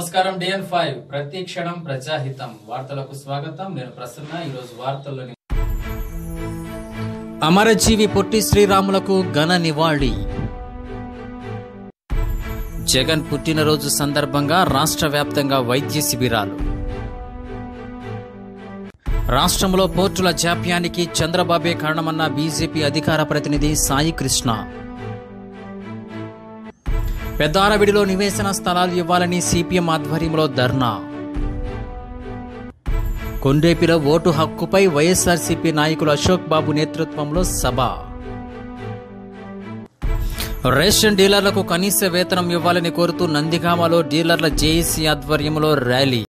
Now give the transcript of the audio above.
నమస్కారం DN5 ప్రతి క్షణం ప్రజాహితం వార్తలకు స్వాగతం. నేను ప్రసన్న. ఈ రోజు వార్తల్లోని అమరజీవి పొట్టి శ్రీరాములకు ఘన నివాళి. జగన్ పుట్టినరోజు సందర్భంగా రాష్ట్ర వ్యాప్తంగా వైద్య శిబిరాలు. రాష్ట్రంలో పోర్టుల జాప్యానికి చంద్రబాబే కారణమన్న బీజేపీ అధికార ప్రతినిధి సాయి కృష్ణ. పెద్దారవిడిలో నివేశన స్థలాలు ఇవ్వాలని సిపిఎం ఆధ్వర్యంలో ధర్నా. కొండేపిలో ఓటు హక్కుపై వైఎస్ఆర్సీపీ నాయకులు అశోక్ బాబు నేతృత్వంలో సభ. రేషన్ డీలర్లకు కనీస వేతనం ఇవ్వాలని కోరుతూ నందిగామలో డీలర్ల జేఏసీ ఆధ్వర్యంలో ర్యాలీ.